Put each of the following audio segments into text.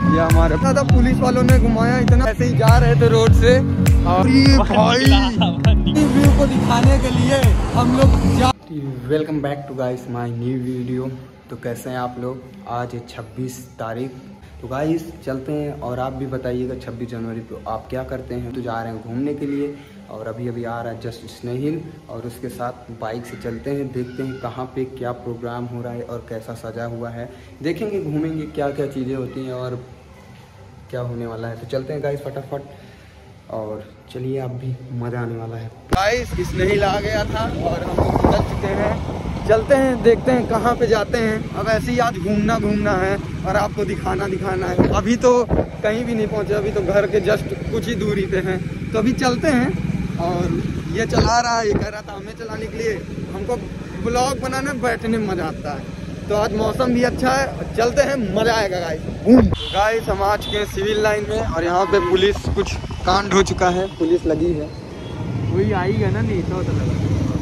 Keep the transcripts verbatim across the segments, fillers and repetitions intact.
ये हमारे था पुलिस वालों ने घुमाया इतना, ऐसे ही जा रहे थे रोड से और ये भाई व्यू को दिखाने के लिए हम लोग जा। Welcome back to guys my new video. तो कैसे हैं आप लोग? आज है छब्बीस तारीख। तो गाइस चलते हैं और आप भी बताइएगा छब्बीस जनवरी को आप क्या करते हैं। तो जा रहे हैं घूमने के लिए और अभी अभी आ रहा है जस्ट स्नेहिल और उसके साथ बाइक से चलते हैं, देखते हैं कहाँ पे क्या प्रोग्राम हो रहा है और कैसा सजा हुआ है, देखेंगे घूमेंगे क्या क्या चीज़ें होती हैं और क्या होने वाला है। तो चलते हैं गाइस फटाफट और चलिए आप भी मज़ा आने वाला है। गाइस स्नेहिल आ गया था और हम लोग चल चुके हैं, चलते हैं देखते हैं कहाँ पे जाते हैं। अब ऐसे ही आज घूमना घूमना है और आपको दिखाना दिखाना है। अभी तो कहीं भी नहीं पहुँचे, अभी तो घर के जस्ट कुछ ही दूरी पे हैं। तो अभी चलते हैं और ये चला रहा है, ये कह रहा था हमें चलाने के लिए। हमको ब्लॉग बनाने बैठने में मज़ा आता है। तो आज मौसम भी अच्छा है, चलते हैं, मज़ा आएगा गाइस। तो गाइस हम आ चुके हैं सिविल लाइन में और यहाँ पे पुलिस कुछ कांड हो चुका है, पुलिस लगी है, वही आएगा ना, नहीं तो लगा।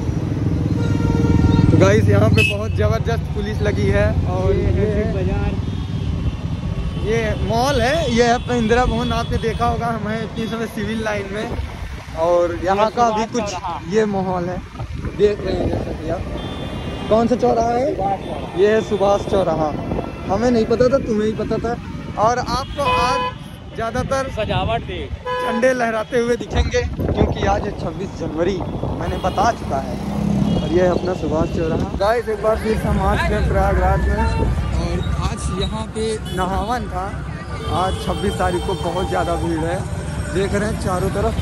तो गाइस यहाँ पे बहुत ज़बरदस्त पुलिस लगी है और ये है बाजार, ये मॉल है, ये है अपना इंदिरा भवन। आपने देखा होगा, हम हैं इतनी समय सिविल लाइन में और यहाँ का भी कुछ ये माहौल है, देख रहे हैं जैसा कि आप। कौन सा चौराहा है? ये है सुभाष चौराहा। हमें नहीं पता था, तुम्हें ही पता था। और आपको आज ज़्यादातर सजावट झंडे लहराते हुए दिखेंगे क्योंकि आज है छब्बीस जनवरी, मैंने बता चुका है। और ये है अपना सुभाष चौराहा। गाइस एक बार फिर हम आ चुके हैं प्रयागराज में और आज यहाँ पे नहावन था। आज छब्बीस तारीख को बहुत ज़्यादा भीड़ है, देख रहे हैं चारों तरफ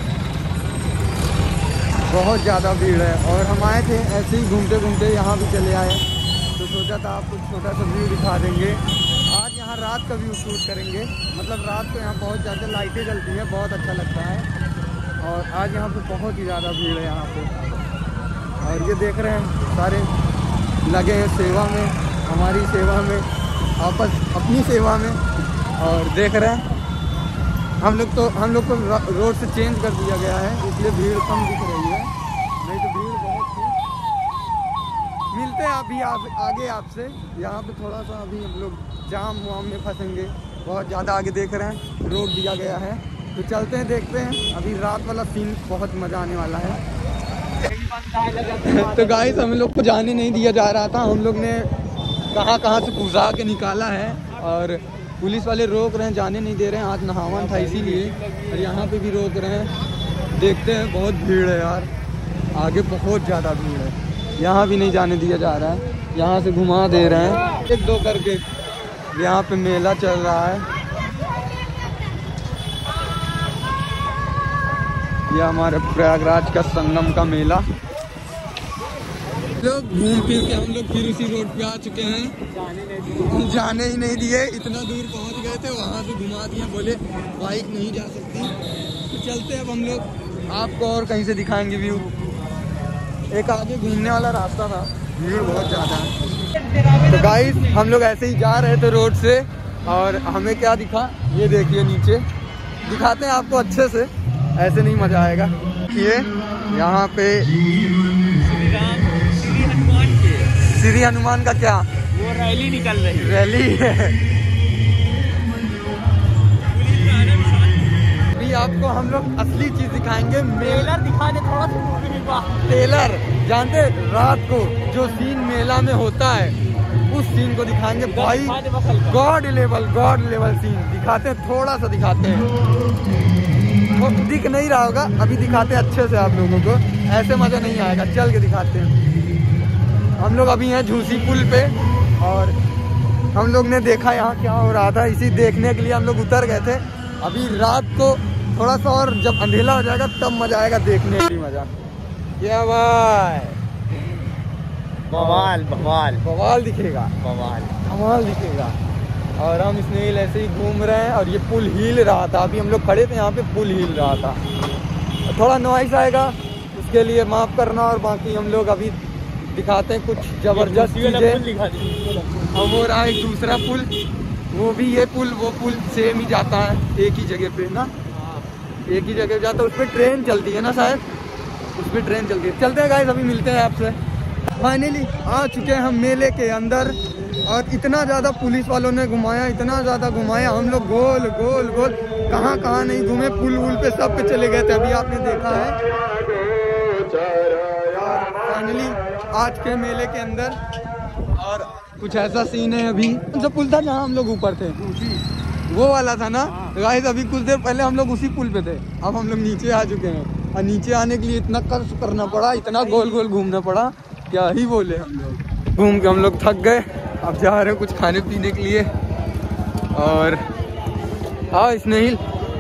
बहुत ज़्यादा भीड़ है। और हम आए थे ऐसे ही घूमते घूमते यहाँ भी चले आए, तो सोचा था आपको छोटा सा व्यू दिखा देंगे। आज यहाँ रात का व्यू शूट करेंगे, मतलब रात को यहाँ बहुत ज़्यादा लाइटें जलती हैं, बहुत अच्छा लगता है। और आज यहाँ पे बहुत ही ज़्यादा भीड़ है यहाँ पे। और ये देख रहे हैं सारे लगे हैं सेवा में, हमारी सेवा में, आपस अपनी सेवा में। और देख रहे हैं हम लोग तो हम लोग को रोड से चेंज कर दिया गया है, इसलिए भीड़ कम दिख रही है, नहीं तो भीड़ बहुत थी। मिलते हैं अभी आप, आगे आपसे। यहाँ पे थोड़ा सा अभी हम लोग जाम वाम में फंसेंगे, बहुत ज़्यादा आगे देख रहे हैं रोक दिया गया है। तो चलते हैं देखते हैं, अभी रात वाला सीन बहुत मज़ा आने वाला है। तो गाइस हम लोग को जाने नहीं दिया जा रहा था, हम लोग ने कहाँ कहाँ से घुसा के निकाला है और पुलिस वाले रोक रहे हैं, जाने नहीं दे रहे हैं। आज नहावन था इसीलिए, और यहाँ पे भी रोक रहे हैं। देखते हैं, बहुत भीड़ है यार, आगे बहुत ज़्यादा भीड़ है, यहाँ भी नहीं जाने दिया जा रहा है। यहाँ से घुमा दे रहे हैं एक दो करके। यहाँ पे मेला चल रहा है, यह हमारे प्रयागराज का संगम का मेला। लोग घूम फिर के हम लोग फिर उसी रोड पे आ चुके हैं, जाने ही नहीं दिए, इतना दूर पहुंच गए थे, वहां से घुमा दिया, बोले बाइक नहीं जा सकती। तो चलते अब हम लोग, आपको और कहीं से दिखाएंगे व्यू। एक आगे घूमने वाला रास्ता था, भीड़ बहुत ज़्यादा है। तो गाइस हम लोग ऐसे ही जा रहे थे रोड से और हमें क्या दिखा, ये देखिए नीचे, दिखाते हैं आपको अच्छे से, ऐसे नहीं मज़ा आएगा। ये यहाँ पे श्री हनुमान का क्या वो रैली निकल रही है, रैली है। अभी आपको हम लोग असली चीज दिखाएंगे, ट्रेलर दिखा दे थोड़ा सा। ट्रेलर जानते, रात को जो सीन मेला में होता है उस सीन को दिखाएंगे भाई, god level god level scene दिखाते हैं, थोड़ा सा दिखाते हैं। तो दिख नहीं रहा होगा, अभी दिखाते हैं अच्छे से आप लोगों को, ऐसे मजा नहीं आएगा, चल के दिखाते हैं। हम लोग अभी हैं झूसी पुल पे और हम लोग ने देखा यहाँ क्या हो रहा था, इसी देखने के लिए हम लोग उतर गए थे। अभी रात को थोड़ा सा और जब अंधेला हो जाएगा तब मजा आएगा देखने की, मजा। ये भाई बवाल बवाल बवाल दिखेगा, बवाल बवाल दिखेगा। और हम स्नेहिल ऐसे ही घूम रहे हैं और ये पुल हिल रहा था, अभी हम लोग खड़े थे यहाँ पे, पुल हिल रहा था, थोड़ा नॉइस आएगा उसके लिए माफ़ करना। और बाकी हम लोग अभी दिखाते हैं कुछ जबरदस्त चीजें। और वो रहा एक दूसरा पुल, वो भी ये पुल वो पुल सेम ही जाता है, एक ही जगह पे ना, एक ही जगह जाता है, उस पर ट्रेन चलती है ना शायद, उस पर ट्रेन चलती है। चलते हैं गाइस, अभी मिलते हैं आपसे। फाइनली आ चुके हैं हम मेले के अंदर और इतना ज़्यादा पुलिस वालों ने घुमाया, इतना ज़्यादा घुमाया, हम लोग गोल गोल गोल कहाँ कहाँ नहीं घूमे, पुल वुल पे सब पे चले गए थे, अभी आपने देखा है। फाइनली आज के मेले के अंदर और कुछ ऐसा सीन है, अभी जो पुल था जहाँ हम लोग ऊपर थे वो वाला था ना गाइस, अभी कुछ देर पहले हम लोग उसी पुल पे थे, अब हम लोग नीचे आ चुके हैं और नीचे आने के लिए इतना कष्ट करना पड़ा, इतना गोल गोल घूमना पड़ा, क्या ही बोले। हम लोग घूम के हम लोग थक गए, अब जा रहे हैं कुछ खाने पीने के लिए। और हाँ स्नेहिल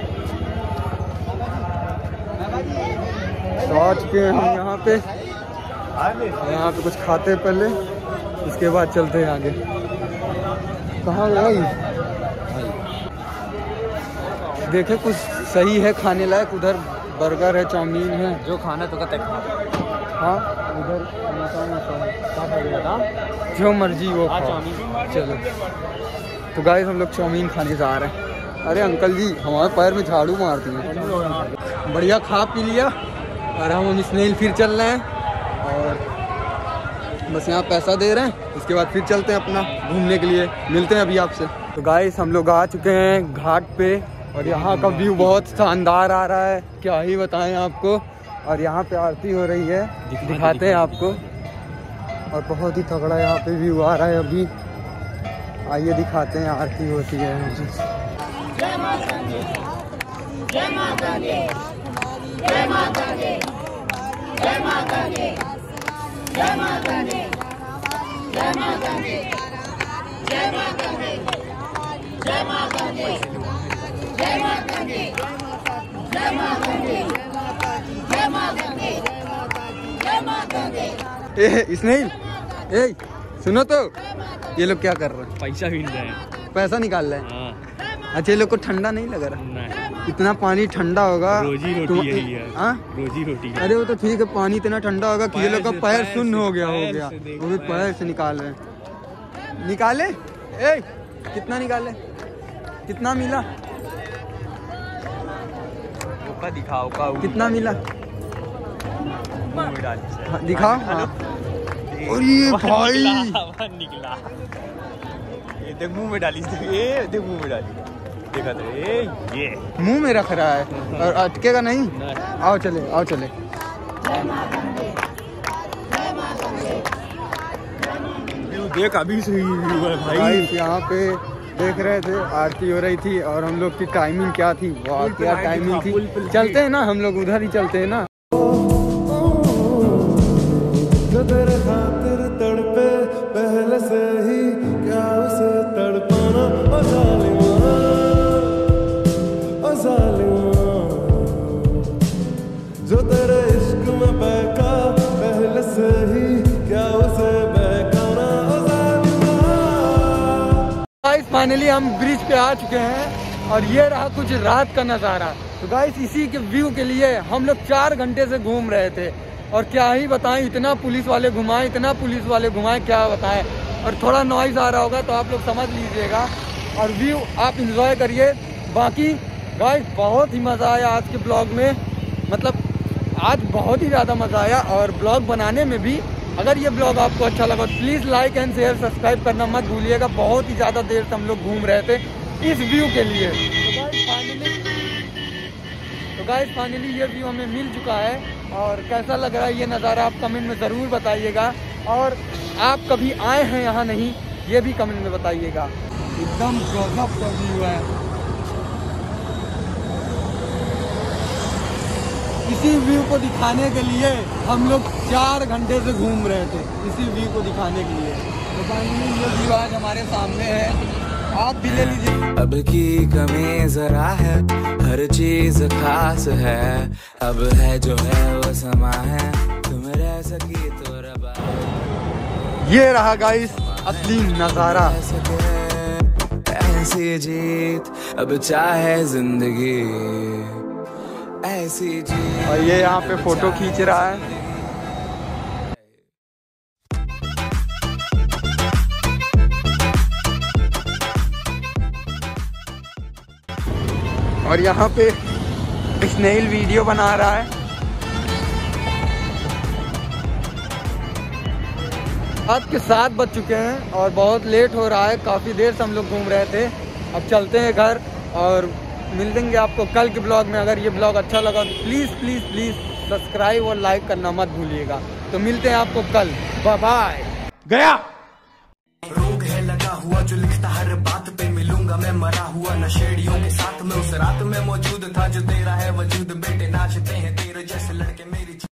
तो आ चुके हैं हम यहाँ पे, यहाँ पे कुछ खाते हैं पहले, इसके बाद चलते हैं आगे। कहाँ गए देखे कुछ सही है खाने लायक, उधर बर्गर है, चाउमीन है, जो खाना तो कहते हाँ उधर जो मर्जी वो खाओ। चलो तो गाइस हम लोग चाउमीन खाने जा रहे हैं। अरे अंकल जी हमारे पैर में झाड़ू मारती हैं। बढ़िया खा पी लिया और हम हम स्नेहिल फिर चल रहे हैं और बस यहाँ पैसा दे रहे हैं, उसके बाद फिर चलते हैं अपना घूमने के लिए। मिलते हैं अभी आपसे। तो गाइस हम लोग आ चुके हैं घाट पे और यहाँ का व्यू बहुत शानदार आ रहा है, क्या ही बताएं आपको। और यहाँ पे आरती हो रही है, दिख, दिखाते हैं आपको, और बहुत ही तगड़ा यहाँ पे व्यू आ रहा है अभी। आइए दिखाते हैं आरती होती है। जय माता दी, जय माता दी, जय माता दी, जय माता दी, जय माता दी, जय माता दी, जय माता दी, जय माता दी, जय माता दी, जय माता दी, जय माता दी, जय माता दी। ए स्नेहिल, ए सुनो तो, ये लोग क्या कर रहे हैं? पैसा भी रहे हैं, पैसा निकाल रहे हैं। हाँ। अच्छा ये लोग को ठंडा नहीं लग रहा? नहीं। इतना पानी ठंडा होगा, रोजी रोटी तो यही है। हाँ? रोजी रोटी। अरे वो तो ठीक है, पानी इतना ठंडा होगा कि ये लोग का पैर सुन्न हो गया हो पैर गया, से देख, वो भी पैर पैर से निकाल रहे हैं। निकाले? ए कितना निकाले? कितना मिला? का दिखाओ का कितना मिला? मुंह में डाल हाँ, दिखाओ। हाँ। और ये भाई निकला, निकला। ये देख मुंह में डाली, ये देख मुंह में डाली, देखा तो ये ये मुंह में रख रहा है और अटकेगा नहीं। आओ चले, आओ चले। देख अभी से ही भाई यहाँ पे देख रहे थे आरती हो रही थी और हम लोग की टाइमिंग क्या थी, वाह क्या टाइमिंग थी। चलते हैं ना हम लोग, उधर ही चलते हैं ना। जो तेरे खातिर तड़पे पहले से ही, क्या उसे तड़पाना। ओ जालिमा, ओ जालिमा, जो तेरे इश्क में बहका पहले से ही, क्या उसे बहकाना। ओ जालिमा। गाइस फाइनली हम ब्रिज पे आ चुके हैं और ये रहा कुछ रात का नज़ारा। तो गाइस इसी के व्यू के लिए हम लोग चार घंटे से घूम रहे थे और क्या ही बताएं, इतना पुलिस वाले घुमाएं, इतना पुलिस वाले घुमाएं, क्या बताएं। और थोड़ा नॉइज आ रहा होगा तो आप लोग समझ लीजिएगा और व्यू आप इंजॉय करिए। बाकी गाइस बहुत ही मज़ा आया आज के ब्लॉग में, मतलब आज बहुत ही ज़्यादा मज़ा आया और ब्लॉग बनाने में भी। अगर ये ब्लॉग आपको अच्छा लगा तो please like and share subscribe करना मत भूलिएगा। बहुत ही ज़्यादा देर से हम लोग घूम रहे थे इस व्यू के लिए। तो गाइस फाइनली तो गाइस फाइनली ये व्यू हमें मिल चुका है और कैसा लग रहा है ये नज़ारा आप कमेंट में ज़रूर बताइएगा। और आप कभी आए हैं यहाँ नहीं, ये भी कमेंट में बताइएगा। एकदम गजब का व्यू है। इसी व्यू को दिखाने के लिए हम लोग चार घंटे से घूम रहे थे, इसी व्यू को दिखाने के लिए। तो फाइनली ये व्यू आज हमारे सामने है, आप भी ले लीजिए। अब की कमी जरा है, हर चीज खास है, अब है जो है वो समा है, तुम रह सकी तो रबा। ये रहा गाइस असली नजारा। ऐसी जीत अब चाहे जिंदगी, ऐसी जीत। और ये यहाँ पे फोटो खींच रहा है। और यहाँ पे स्नेहिल वीडियो बना रहा है। रात के सात बज चुके हैं और बहुत लेट हो रहा है, काफ़ी देर से हम लोग घूम रहे थे। अब चलते हैं घर और मिलेंगे आपको कल के ब्लॉग में। अगर ये ब्लॉग अच्छा लगा तो प्लीज़ प्लीज़ प्लीज़ सब्सक्राइब और लाइक करना मत भूलिएगा। तो मिलते हैं आपको कल, बाय बाय। गया रोग है लगा हुआ जो लिखता हर बात पे, मिलूंगा मैं मरा हुआ नशेड़ियों के साथ में। उस रात में मौजूद था जो तेरा है वजूद, बेटे नाचते हैं तेरे जैसे लड़के मेरी